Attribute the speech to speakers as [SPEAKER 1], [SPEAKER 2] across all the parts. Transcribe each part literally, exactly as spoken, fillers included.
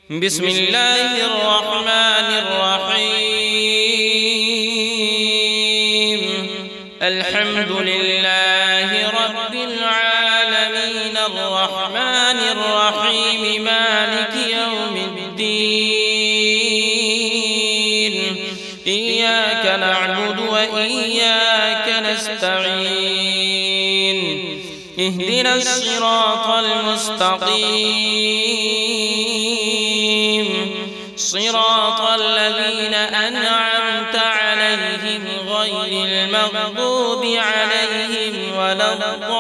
[SPEAKER 1] بسم الله الرحمن الرحيم الحمد لله رب العالمين الرحمن الرحيم مالك يوم الدين إياك نعبد وإياك نستعين اهدنا الصراط المستقيم صراط الذين أنعمت عليهم غير المغضوب عليهم ولا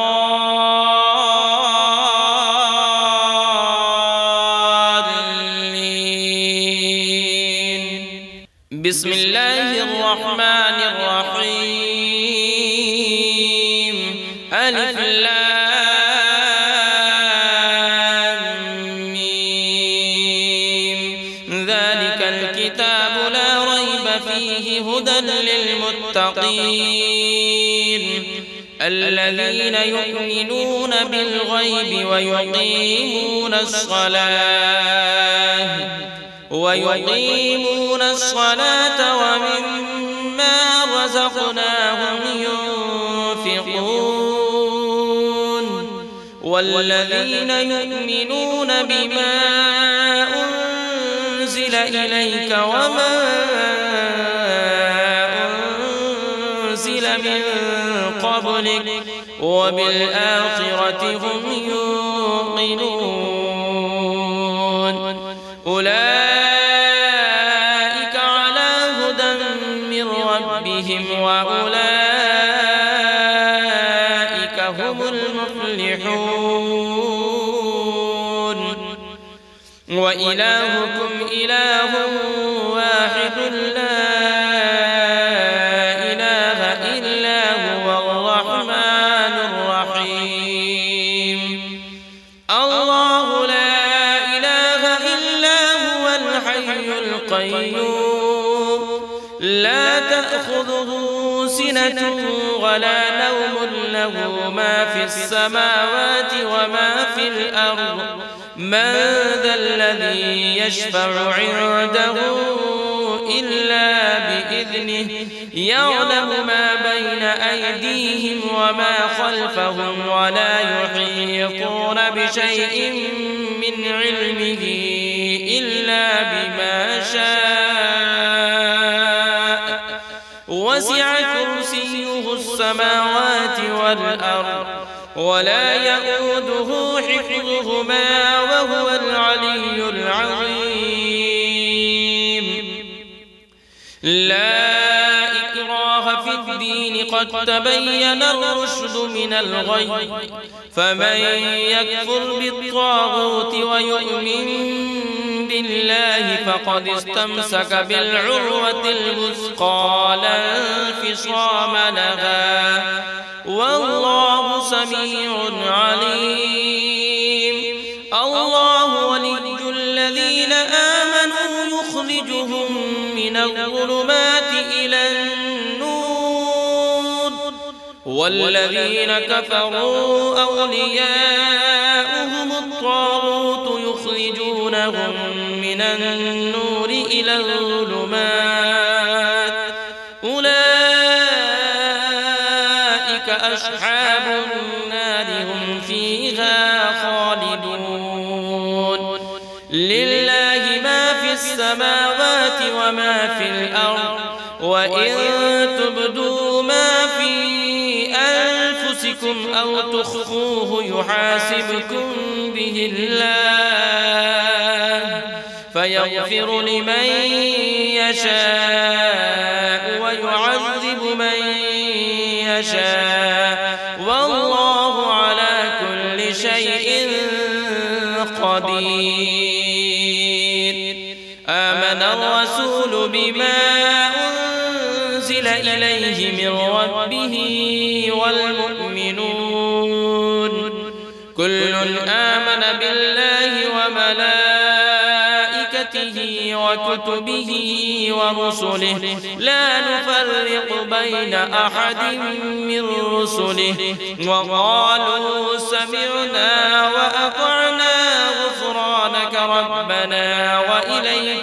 [SPEAKER 1] الضالين. بسم الله الرحمن الرحيم ألف هدى للمتقين الذين يؤمنون بالغيب ويقيمون الصلاة ويقيمون الصلاة ومما رزقناهم ينفقون والذين يؤمنون بما أنزل إليك وما من قبلك وبالآخرة هم يوقنون أولئك على هدى من ربهم وأولئك هم المفلحون. وإلهكم إله واحد لا لا تأخذه سنة ولا نوم له ما في السماوات وما في الأرض من ذا الذي يشفع عنده إلا بإذنه يعلم ما بين أيديهم وما خلفهم ولا يحيطون بشيء من علمه إلا بما شاء وسع كرسيه السماوات والأرض ولا يؤوده حفظهما وهو العلي العظيم. لا إكراه في الدين قد تبين الرشد من الغي فمن يكفر بالطاغوت ويؤمن بالله فقد استمسك بالعروة الوثقى لا انفصام لها والله سميع عليم. الله ولي الذين آمنوا يخرجهم من الظلمات إلى النور والذين كفروا أولياؤهم الطاغوت يخرجونهم من النور إلى الظلمات أولئك أصحاب النار هم فيها خالدون. لله ما في السماوات وما في الأرض وإن تبدوا ما في أنفسكم أو تخفوه يحاسبكم به الله فيغفر لمن يشاء ويعذب من يشاء والله على كل شيء قدير. آمن الرسول بما أنزل إليه من ربه والمؤمنون كل آمن بالله وملائكته وكتبه ورسله لا نفرق بين أحد من رسله وقالوا سمعنا وأطعنا غفرانك ربنا وإليك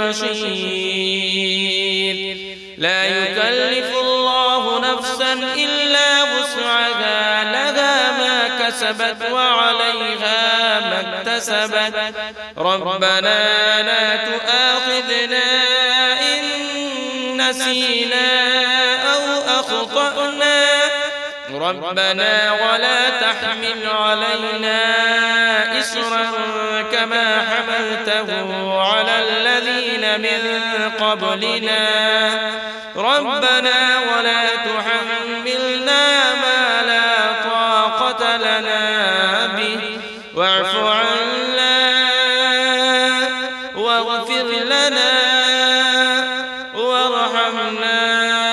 [SPEAKER 1] المصير. لا يكلف الله نفسا إلا وسعها، لها ما كسبت وعليها ما اكتسبت. ربنا لا تؤاخذنا إن نسينا أو أخطأنا، ربنا ولا تحمل علينا إصرا كما حملته على الذين من قبلنا، ربنا ولا تحملنا ما لا طاقة لنا به، واعف عنا واغفر لنا وارحمنا،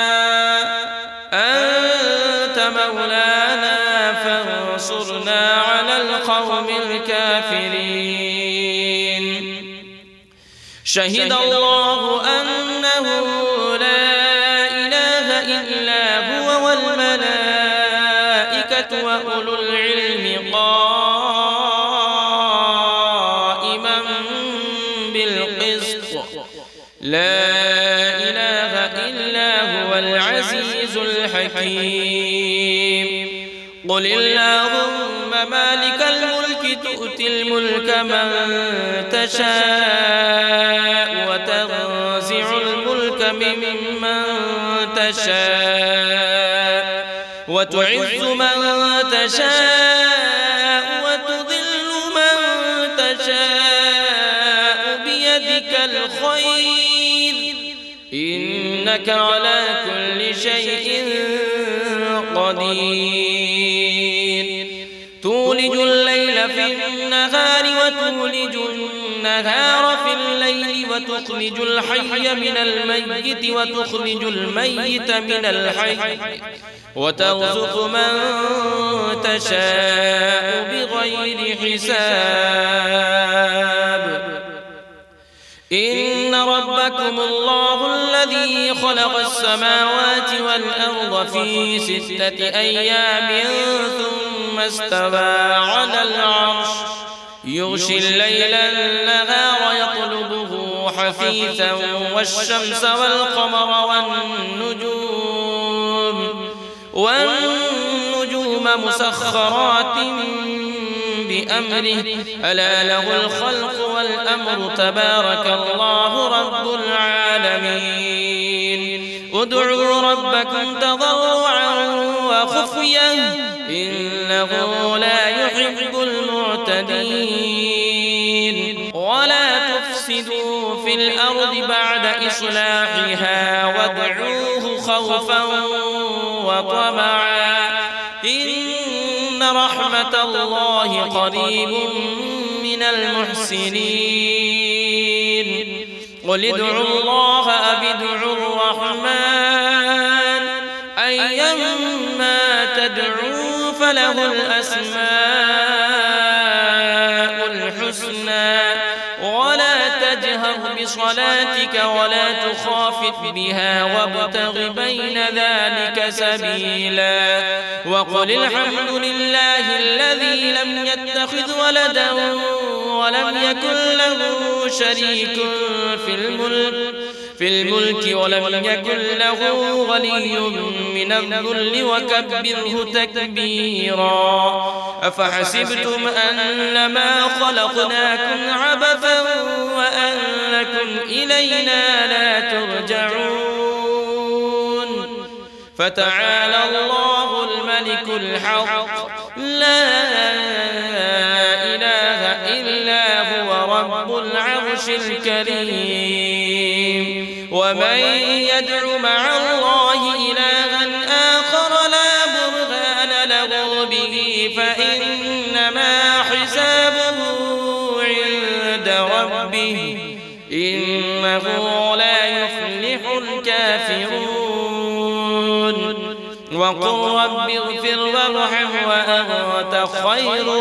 [SPEAKER 1] أنت مولانا فانصرنا على القوم الكافرين. شهد الله أنه لا إله إلا هو والملائكة وأولو العلم قائما بالقسط، لا إله إلا هو العزيز الحكيم. قل اللهم مالك الملك تؤتي الملك من تشاء وتنزع الملك ممن تشاء وتعز من تشاء وتذل من تشاء بيدك الخير، إنك على كل شيء قدير. تولج الليل في النهار وتولج النهار في الليل، وتخرج الحي من الميت وتخرج الميت من الحي، وترزق من تشاء بغير حساب. إن ربكم الله الذي خلق السماوات والأرض في ستة أيام ثم استوى على العرش، يغشي الليل النهار يطلبه حثيثا، والشمس والقمر والنجوم والنجوم مسخرات بأمره، ألا له الخلق والأمر، تبارك الله رب العالمين. ادعوا ربكم تضرعا وخفيا إنه لا يحب المعتدين. ولا تفسدوا في الأرض بعد إصلاحها وادعوه خوفا وطمعا إن رحمة الله قريب من المحسنين. قل ادعوا الله أو ادعوا الرحمن أيما تدعوا فله الأسماء الحسنى، ولا تجهر بصلاتك ولا تخافت بها وابتغ بين ذلك سبيلا. وقل الحمد لله الذي لم يتخذ ولدا ولم يكن له شريك في الملك في الملك ولم يكن له ولي من الذل وكبره تكبيرا. أفحسبتم أنما خلقناكم عبثا وأنكم إلينا لا ترجعون. فتعالى الله الملك الحق لا إله إلا هو رب العرش الكريم. ومن يدع مع الله إلها آخر لا برهان له به فإنما حسابه عند ربه إنه لا يفلح الكافرون. وقل رب اغفر وارحم وأنت خير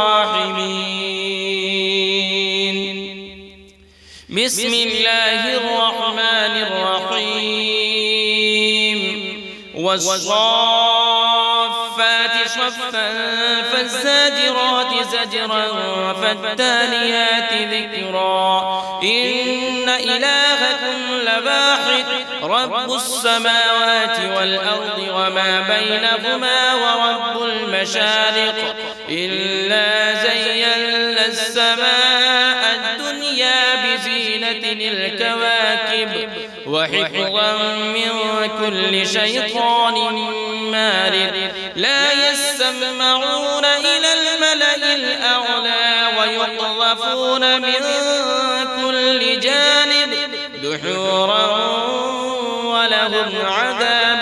[SPEAKER 1] الراحمين. بسم الله الرحمن الرحيم. والصافات الصفات صفا فالزاجرات زجرا فالتاليات ذكرا إن إلهكم لواحد رب السماوات والأرض وما بينهما ورب المشارق إلا زينا السماء الدنيا بزينة الكواكب وحفظا من كل شيطان مارد لا يسمعون إلى الملأ الأعلى ويقذفون من كل جانب دحورا ولهم عذاب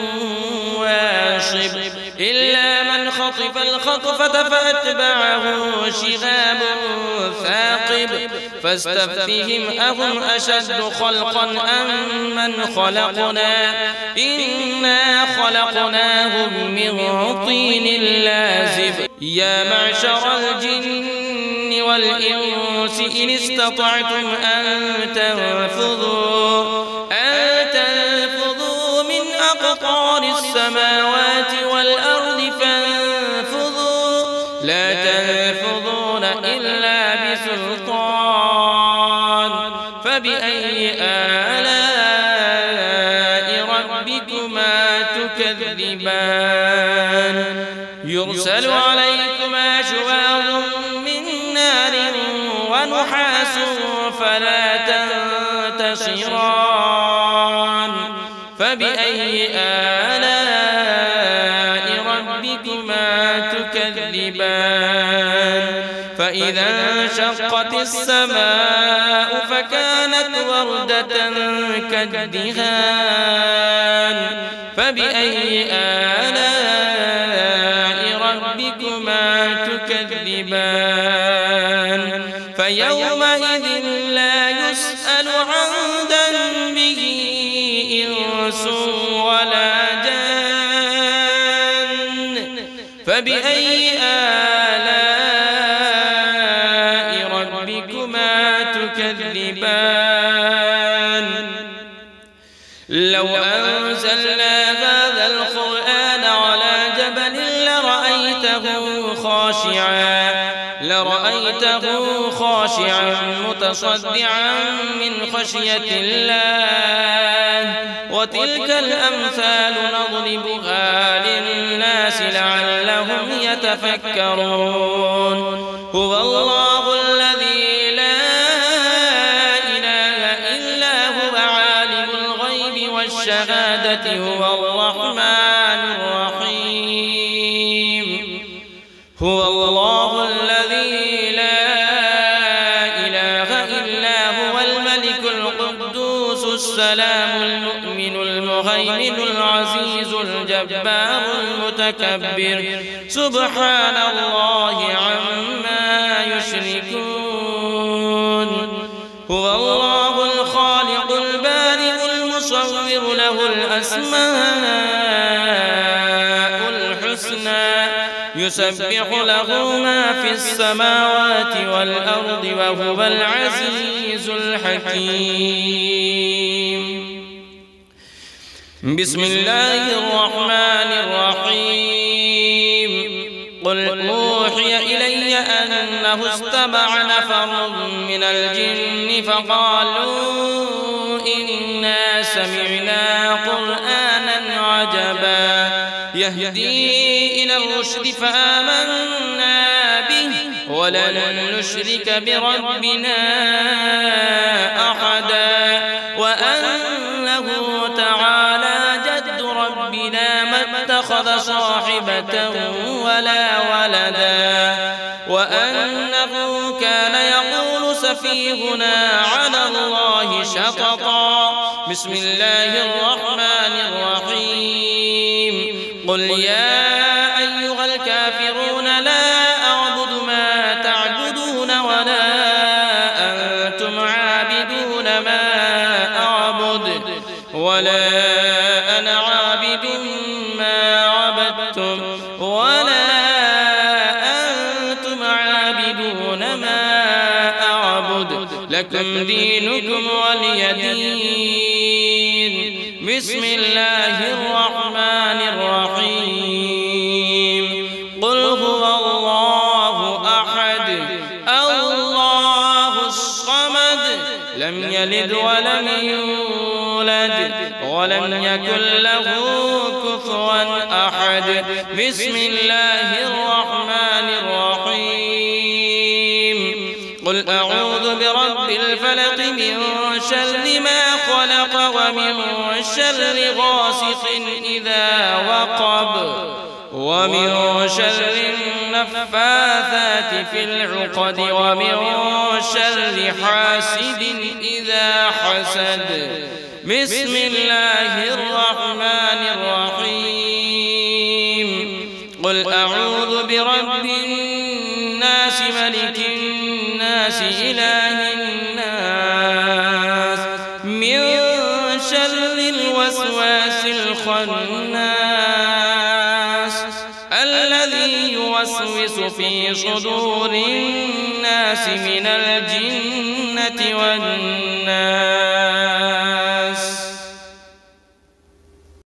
[SPEAKER 1] واصب إلا من خطف الخطفة فأتبعه شهاب ثاقب فاستفتهم أهم أشد خلقا أم من خلقنا إنا خلقناهم من طين لازب يا معشر الجن والإنس إن استطعتم أن تنفذوا أن تنفذوا من أقطار السماوات والأرض فانفذوا لا تنفذون إلا بسلطان فبأي آلاء ربكما تكذبان يرسل عليكما شواظ من نار ونحاس فلا تنتصران فبأي آلاء ربكما تكذبان فإذا انشقت السماء فكانت وردة كالدهان فبأي آلاء ربكما تكذبان فيومئذ لا يسأل عن ذنبه إنس ولا جان فبأي آلاء ربكما تكذبان لو أنزلنا هذا القرآن على جبل لرأيته خاشعا لرأيته خاشعا متصدعا من خشية الله وتلك الأمثال نضربها للناس لعلهم يتفكرون هو الله الذي لا إله إلا هو عالم الغيب والشهادة هو الرحمن الرحيم هو الله الذي لا إله إلا هو الملك القدوس السلام المؤمن المهيمن العزيز الجبار المتكبر سبحان الله عما يشركون هو الله الخالق البارئ المصور له الأسماء الحسنى يسبح له ما في السماوات والأرض وهو العزيز الحكيم بسم الله الرحمن الرحيم قل أوحي إلي أنه استمع نفر من الجن فقالوا إنا سمعنا قرآنا عجبا يهدي إلى الرشد فآمنا به ولن نشرك بربنا أحدا وأنه تعالى جد ربنا ما اتخذ صاحبة ولا ولدا وأنه كان يقول سفيهنا على الله شططا بسم الله الرحمن الرحيم قل يا أيها الكافرون لا أعبد ما تعبدون ولا أنتم عابدون ما أعبد ولا أنا عابد ما عبدتم ولا أنتم عابدون ما أعبد لكم دينكم ولي دين بسم الله الرحمن الرحيم قل هو الله أحد الله الصمد لم يلد ولم يولد ولم يكن له كفوا أحد بسم الله الرحمن الرحيم قل أعوذ برب الفلق من شر ما خلق ومن شر غاسق إذا وقب ومن شر النفاثات في العقد ومن شر حاسد إذا حسد بسم الله الرحمن الرحيم قل أعوذ برب الناس ملك الناس إله الناس من شر الوسواس الخناس الذي يوسوس في صدور الناس من الجنة والناس